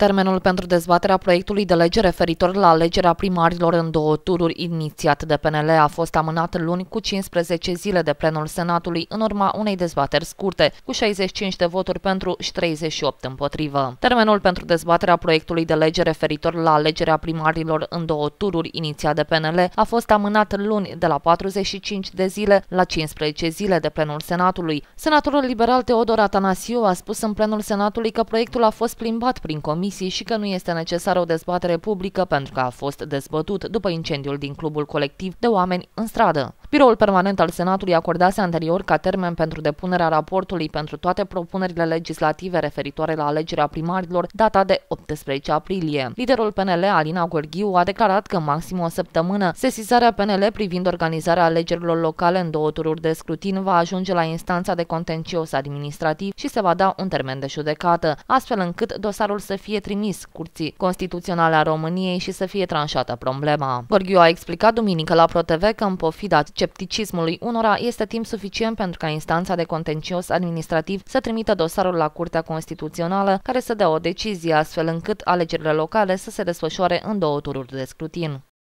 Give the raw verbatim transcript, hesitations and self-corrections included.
Termenul pentru dezbaterea proiectului de lege referitor la alegerea primarilor în două tururi inițiat de P N L a fost amânat luni cu cincisprezece zile de plenul Senatului în urma unei dezbateri scurte, cu șaizeci și cinci de voturi pentru și treizeci și opt împotrivă. Termenul pentru dezbaterea proiectului de lege referitor la alegerea primarilor în două tururi inițiat de P N L a fost amânat luni de la patruzeci și cinci de zile la cincisprezece zile de plenul Senatului. Senatorul liberal Teodor Atanasiu a spus în plenul Senatului că proiectul a fost plimbat prin comisie și că nu este necesară o dezbatere publică pentru că a fost dezbătut după incendiul din clubul colectiv de oameni în stradă. Biroul permanent al Senatului acordase anterior ca termen pentru depunerea raportului pentru toate propunerile legislative referitoare la alegerea primarilor data de optsprezece aprilie. Liderul P N L, Alina Gorghiu, a declarat că maxim o săptămână sesizarea P N L privind organizarea alegerilor locale în două tururi de scrutin va ajunge la instanța de contencios administrativ și se va da un termen de judecată, astfel încât dosarul să fie trimis Curții Constituționale a României și să fie tranșată problema. Gorghiu a explicat duminică la ProTV că, în pofida scepticismului unora, este timp suficient pentru ca instanța de contencios administrativ să trimită dosarul la Curtea Constituțională, care să dea o decizie astfel încât alegerile locale să se desfășoare în două tururi de scrutin.